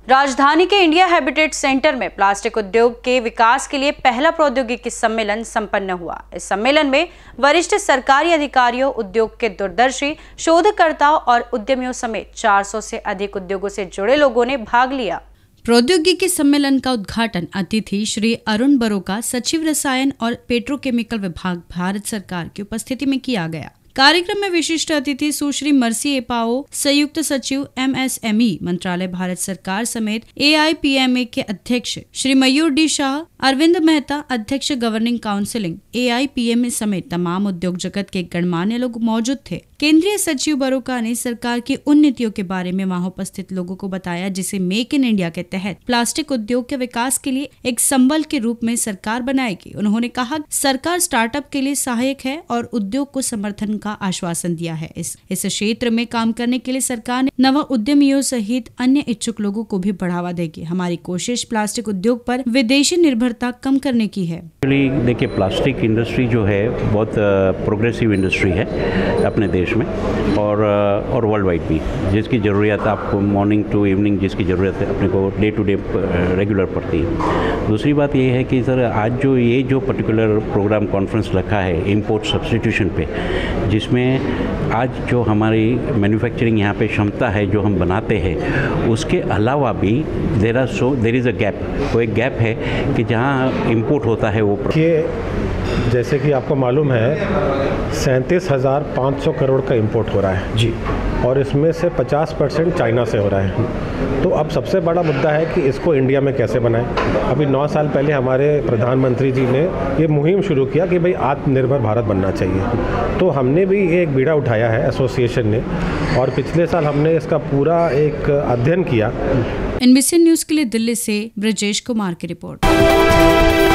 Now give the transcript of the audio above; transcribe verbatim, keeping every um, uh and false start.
राजधानी के India habitat centre में प्लास्टिक उद्योग के विकास के लिए पहला प्रौद्योगिकी सम्मेलन संपन्न हुआ। इस सम्मेलन में वरिष्ठ सरकारी अधिकारियों, उद्योग के दूरदर्शी, शोधकर्ताओं और उद्यमियों समेत चार सौ से अधिक उद्योगों से जुड़े लोगों ने भाग लिया। प्रौद्योगिकी सम्मेलन का उद्घाटन अतिथि श्री अरुण बरोका, सचिव रसायन और पेट्रोकेमिकल विभाग, भारत सरकार की उपस्थिति में किया गया। कार्यक्रम में विशिष्ट अतिथि सुश्री मर्सी एपाओ, संयुक्त सचिव एम एस एम ई मंत्रालय, भारत सरकार समेत ए I P M A K अध्यक्ष श्री मयूर डी शाह, अरविंद मेहता, अध्यक्ष governing counselling A I P M A समेत तमाम उद्योग जगत के गणमान्य लोग मौजूद थे। केंद्रीय सचिव बरोका ने सरकार की उन नीतियों के बारे में वहां उपस्थित लोगों को बताया जिसे मेक इन इंडिया के तहत प्लास्टिक उद्योग के विकास के लिए एक संबल के रूप में सरकार बनाएगी। उन्होंने कहा, सरकार स्टार्टअप के लिए सहायक है और उद्योग को समर्थन का आश्वासन दिया है। इस इस क्षेत्र में काम करने के लिए सरकार ने नव उद्यमियों सहित अन्य इच्छुक लोगों को भी बढ़ावा देगी। हमारी कोशिश प्लास्टिक उद्योग पर विदेशी निर्भरता कम करने की है। देखिए, प्लास्टिक इंडस्ट्री जो है बहुत प्रोग्रेसिव इंडस्ट्री है अपने देश में और और वर्ल्ड वाइड भी, जिसकी ज़रूरत आपको मॉर्निंग टू इवनिंग जिसकी ज़रूरत है अपने को डे टू डे रेगुलर पड़ती है। दूसरी बात ये है कि सर आज जो ये जो पर्टिकुलर प्रोग्राम कॉन्फ्रेंस रखा है इम्पोर्ट सब्स्टिट्यूशन पे, जिसमें आज जो हमारी मैन्युफैक्चरिंग यहाँ पे क्षमता है जो हम बनाते हैं, उसके अलावा भी there are so there is a gap, वो एक गैप है कि जहाँ इम्पोर्ट होता है वो ये जैसे कि आपको मालूम है सैंतीस हज़ार पाँच सौ करोड़ का इंपोर्ट हो रहा है जी, और इसमें से पचास परसेंट चाइना से हो रहा है। तो अब सबसे बड़ा मुद्दा है कि इसको इंडिया में कैसे बनाएं। अभी नौ साल पहले हमारे प्रधानमंत्री जी ने ये मुहिम शुरू किया कि भाई आत्मनिर्भर भारत बनना चाहिए, तो हमने भी एक बीड़ा उठाया है एसोसिएशन ने, और पिछले साल हमने इसका पूरा एक अध्ययन किया। एन बी सी न्यूज़ के लिए दिल्ली से ब्रजेश कुमार की रिपोर्ट।